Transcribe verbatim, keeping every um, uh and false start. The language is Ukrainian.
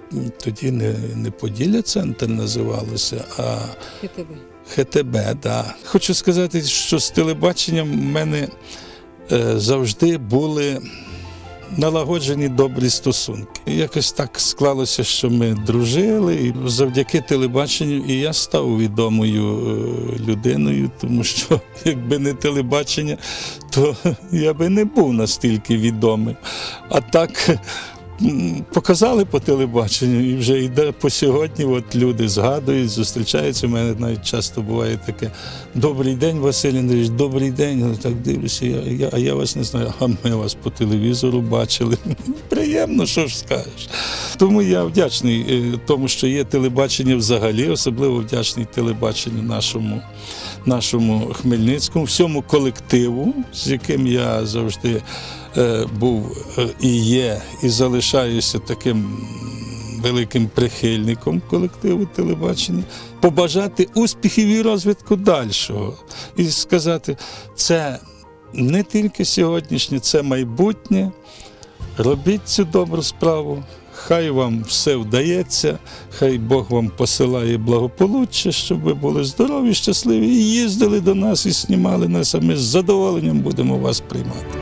тоді не, не Поділля Центр називалося, а ХТБ. ХТБ, так. Да. Хочу сказати, що з телебаченням в мене е, завжди були налагоджені добрі стосунки. Якось так склалося, що ми дружили, і завдяки телебаченню і я став відомою людиною, тому що якби не телебачення, то я би не був настільки відомим. А так показали по телебаченню, і вже йде по сьогодні, от люди згадують, зустрічаються. У мене навіть часто буває таке: «Добрий день, Василь Андрійович, добрий день». Я так дивлюся, я, я, а я вас не знаю, а ми вас по телевізору бачили. Приємно, що ж скажеш. Тому я вдячний тому, що є телебачення взагалі, особливо вдячний телебаченню нашому, нашому Хмельницькому, всьому колективу, з яким я завжди був і є, і залишаюся таким великим прихильником колективу телебачення, побажати успіхів і розвитку дальшого. І сказати, це не тільки сьогоднішнє, це майбутнє. Робіть цю добру справу, хай вам все вдається, хай Бог вам посилає благополуччя, щоб ви були здорові, щасливі і їздили до нас і знімали нас, а ми з задоволенням будемо вас приймати.